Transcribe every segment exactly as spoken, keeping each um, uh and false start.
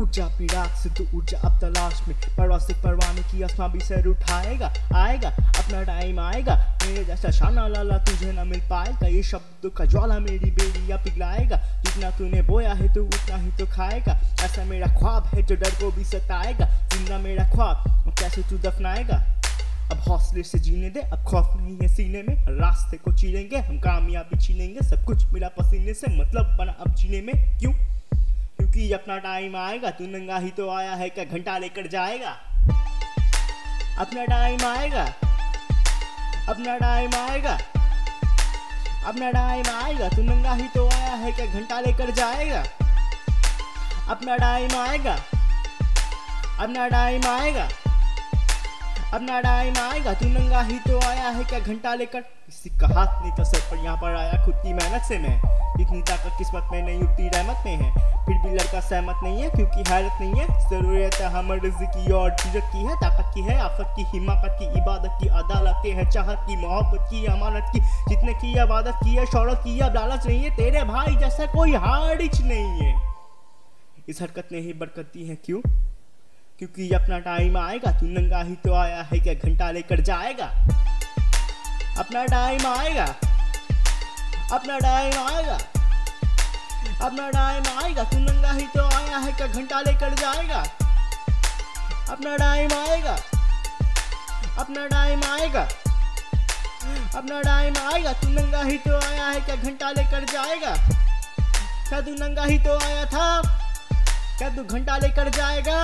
उठ जा अपनी राख से, तू उठ जा अब तलाश में, परवाज़ से परवाने की आसमां भी सर उठाएगा। आएगा अपना टाइम आएगा, मेरे जैसा शाना लाला तुझे ना मिल पाएगा। ये शब्दों का ज्वाला मेरी बेड़ियाँ पिघलाएगा, जितना तूने बोया है तू उतना ही तो खाएगा। ऐसा मेरा ख्वाब है जो डर को भी सताएगा, जिंदा मेरा ख्वाब कैसे तू दफनाएगा। अब हौसले से जीने दे, अब खौफ नहीं है सीने में, रास्ते को चीरेंगे हम, कामयाबी छीनेंगे, सब कुछ मिला पसीने से, मतलब बना अब जीने में। क्यों? क्योंकि अपना टाइम आएगा, तू नंगा ही तो आया है, क्या घंटा लेकर जाएगा। अपना टाइम आएगा, अपना टाइम आएगा, अपना टाइम आएगा, तू नंगा ही तो आया है, क्या घंटा लेकर जाएगा। अपना टाइम आएगा, अपना टाइम आएगा, अपना टाइम आएगा, तू नंगा ही तो आया है, क्या घंटा लेकर। किसी का हाथ नहीं था सर पर, यहाँ पर आया खुद की मेहनत से मैं। इतनी ताकत किस्मत में नहीं, उतनी रहमत में है, फिर भी लड़का सहमत नहीं है, क्योंकि हैरत नहीं है। जरूरत है हमें रिज़्क़ की और चीज़त की है, ताकत की है, आफत की, हिमाकत की, इबादत की, अदालत की है, चाहत की, मोहब्बत की, अमानत की, जितने की इबादत की है, शौहरत की, अब लालच नहीं है, तेरे भाई जैसा कोई हारिच नहीं है। इस हरकत ने ही बरकत दी है। क्यों? क्योंकि अपना टाइम आएगा, तू नंगा ही तो आया है, क्या घंटा लेकर जाएगा। अपना टाइम आएगा, अपना टाइम आएगा, अपना टाइम आएगा, तू नंगा ही तो आया है, क्या घंटा लेकर जाएगा। अपना टाइम आएगा, अपना टाइम आएगा, अपना टाइम आएगा, तू नंगा ही तो आया है, क्या घंटा लेकर जाएगा। क्या तू नंगा ही तो आया था, क्या तू घंटा लेकर जाएगा।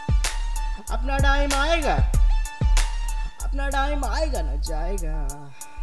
अपना टाइम आएगा, अपना टाइम आएगा ना जाएगा।